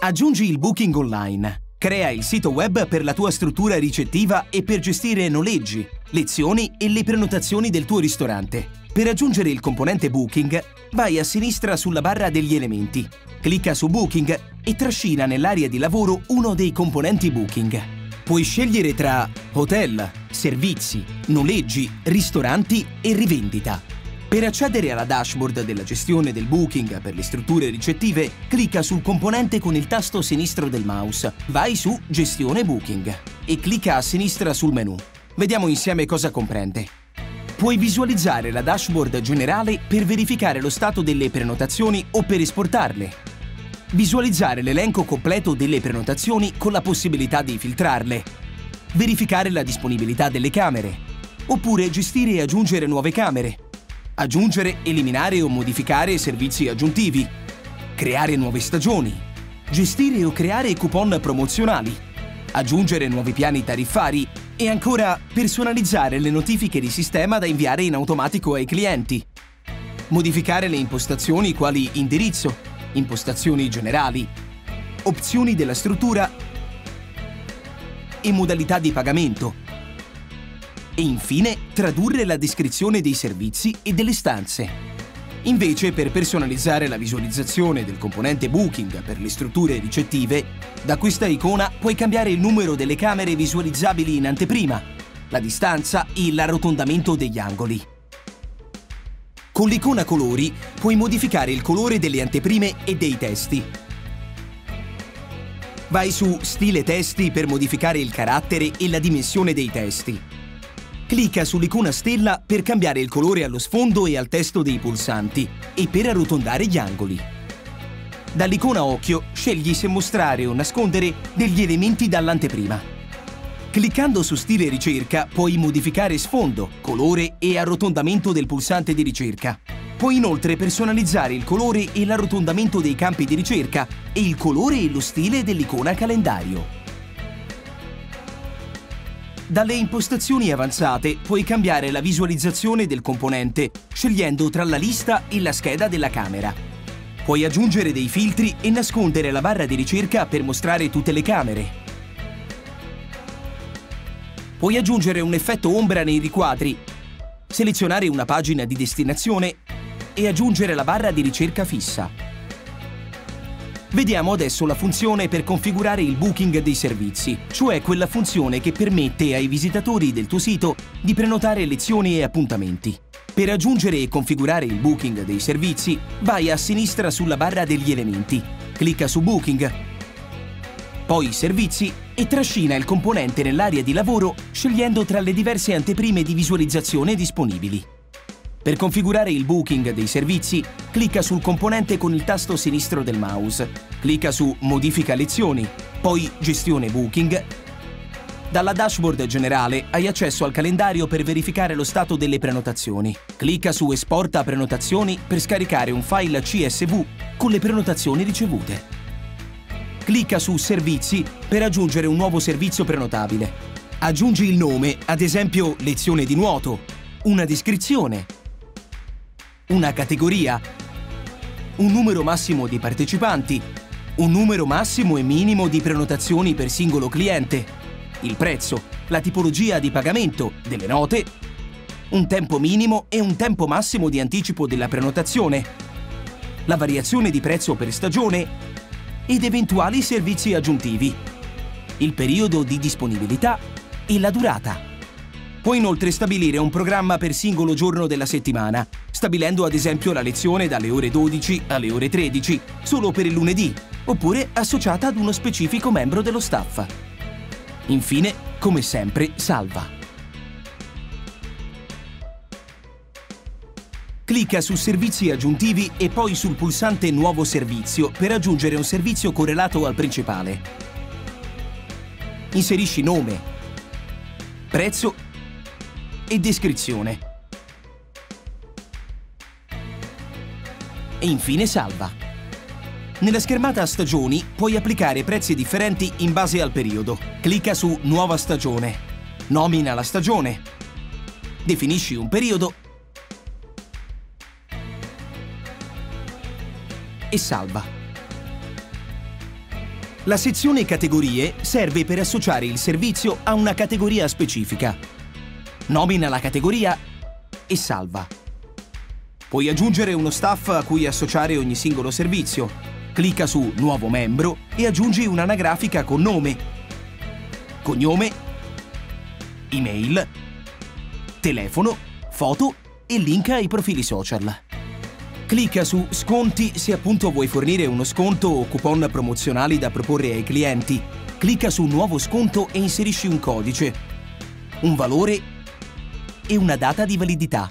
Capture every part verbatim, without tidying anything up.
Aggiungi il booking online. Crea il sito web per la tua struttura ricettiva e per gestire noleggi, lezioni e le prenotazioni del tuo ristorante. Per aggiungere il componente Booking, vai a sinistra sulla barra degli elementi. Clicca su Booking e trascina nell'area di lavoro uno dei componenti Booking. Puoi scegliere tra hotel, servizi, noleggi, ristoranti e rivendita. Per accedere alla dashboard della gestione del booking per le strutture ricettive, clicca sul componente con il tasto sinistro del mouse. Vai su Gestione Booking e clicca a sinistra sul menu. Vediamo insieme cosa comprende. Puoi visualizzare la dashboard generale per verificare lo stato delle prenotazioni o per esportarle. Visualizzare l'elenco completo delle prenotazioni con la possibilità di filtrarle. Verificare la disponibilità delle camere. Oppure gestire e aggiungere nuove camere. Aggiungere, eliminare o modificare servizi aggiuntivi. Creare nuove stagioni. Gestire o creare coupon promozionali. Aggiungere nuovi piani tariffari. E ancora personalizzare le notifiche di sistema da inviare in automatico ai clienti. Modificare le impostazioni quali indirizzo, impostazioni generali, opzioni della struttura e modalità di pagamento. E infine tradurre la descrizione dei servizi e delle stanze. Invece, per personalizzare la visualizzazione del componente Booking per le strutture ricettive, da questa icona puoi cambiare il numero delle camere visualizzabili in anteprima, la distanza e l'arrotondamento degli angoli. Con l'icona colori puoi modificare il colore delle anteprime e dei testi. Vai su Stile testi per modificare il carattere e la dimensione dei testi. Clicca sull'icona stella per cambiare il colore allo sfondo e al testo dei pulsanti e per arrotondare gli angoli. Dall'icona occhio scegli se mostrare o nascondere degli elementi dall'anteprima. Cliccando su Stile ricerca puoi modificare sfondo, colore e arrotondamento del pulsante di ricerca. Puoi inoltre personalizzare il colore e l'arrotondamento dei campi di ricerca e il colore e lo stile dell'icona calendario. Dalle impostazioni avanzate puoi cambiare la visualizzazione del componente scegliendo tra la lista e la scheda della camera. Puoi aggiungere dei filtri e nascondere la barra di ricerca per mostrare tutte le camere. Puoi aggiungere un effetto ombra nei riquadri, selezionare una pagina di destinazione e aggiungere la barra di ricerca fissa. Vediamo adesso la funzione per configurare il booking dei servizi, cioè quella funzione che permette ai visitatori del tuo sito di prenotare lezioni e appuntamenti. Per aggiungere e configurare il booking dei servizi, vai a sinistra sulla barra degli elementi, clicca su Booking, poi Servizi e trascina il componente nell'area di lavoro scegliendo tra le diverse anteprime di visualizzazione disponibili. Per configurare il booking dei servizi, clicca sul componente con il tasto sinistro del mouse, clicca su Modifica lezioni, poi Gestione Booking. Dalla dashboard generale hai accesso al calendario per verificare lo stato delle prenotazioni. Clicca su Esporta prenotazioni per scaricare un file C S V con le prenotazioni ricevute. Clicca su Servizi per aggiungere un nuovo servizio prenotabile. Aggiungi il nome, ad esempio lezione di nuoto, una descrizione, una categoria, un numero massimo di partecipanti, un numero massimo e minimo di prenotazioni per singolo cliente, il prezzo, la tipologia di pagamento delle note, un tempo minimo e un tempo massimo di anticipo della prenotazione, la variazione di prezzo per stagione ed eventuali servizi aggiuntivi, il periodo di disponibilità e la durata. Puoi inoltre stabilire un programma per singolo giorno della settimana, stabilendo ad esempio la lezione dalle ore dodici alle ore tredici, solo per il lunedì, oppure associata ad uno specifico membro dello staff. Infine, come sempre, salva. Clicca su Servizi aggiuntivi e poi sul pulsante Nuovo servizio per aggiungere un servizio correlato al principale. Inserisci nome, prezzo e descrizione. E infine salva. Nella schermata a stagioni puoi applicare prezzi differenti in base al periodo. Clicca su Nuova stagione, nomina la stagione, definisci un periodo e salva. La sezione Categorie serve per associare il servizio a una categoria specifica. Nomina la categoria e salva. Puoi aggiungere uno staff a cui associare ogni singolo servizio. Clicca su Nuovo membro e aggiungi un'anagrafica con nome, cognome, email, telefono, foto e link ai profili social. Clicca su Sconti se appunto vuoi fornire uno sconto o coupon promozionali da proporre ai clienti. Clicca su Nuovo sconto e inserisci un codice, un valore e una data di validità.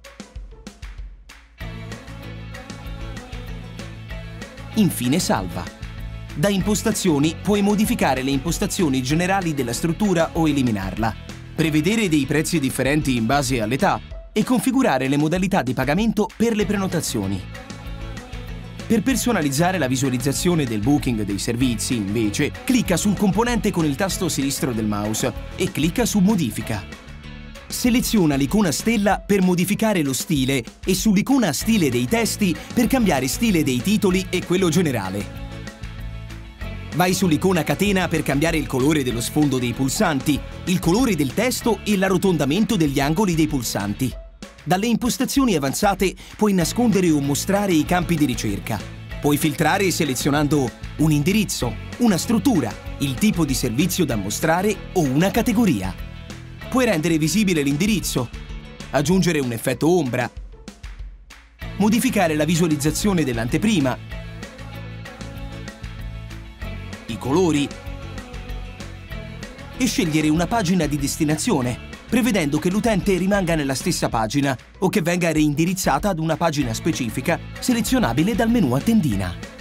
Infine salva. Da Impostazioni puoi modificare le impostazioni generali della struttura o eliminarla, prevedere dei prezzi differenti in base all'età e configurare le modalità di pagamento per le prenotazioni. Per personalizzare la visualizzazione del booking dei servizi, invece, clicca sul componente con il tasto sinistro del mouse e clicca su Modifica. Seleziona l'icona stella per modificare lo stile e sull'icona stile dei testi per cambiare stile dei titoli e quello generale. Vai sull'icona catena per cambiare il colore dello sfondo dei pulsanti, il colore del testo e l'arrotondamento degli angoli dei pulsanti. Dalle impostazioni avanzate puoi nascondere o mostrare i campi di ricerca. Puoi filtrare selezionando un indirizzo, una struttura, il tipo di servizio da mostrare o una categoria. Puoi rendere visibile l'indirizzo, aggiungere un effetto ombra, modificare la visualizzazione dell'anteprima, i colori e scegliere una pagina di destinazione, prevedendo che l'utente rimanga nella stessa pagina o che venga reindirizzata ad una pagina specifica selezionabile dal menu a tendina.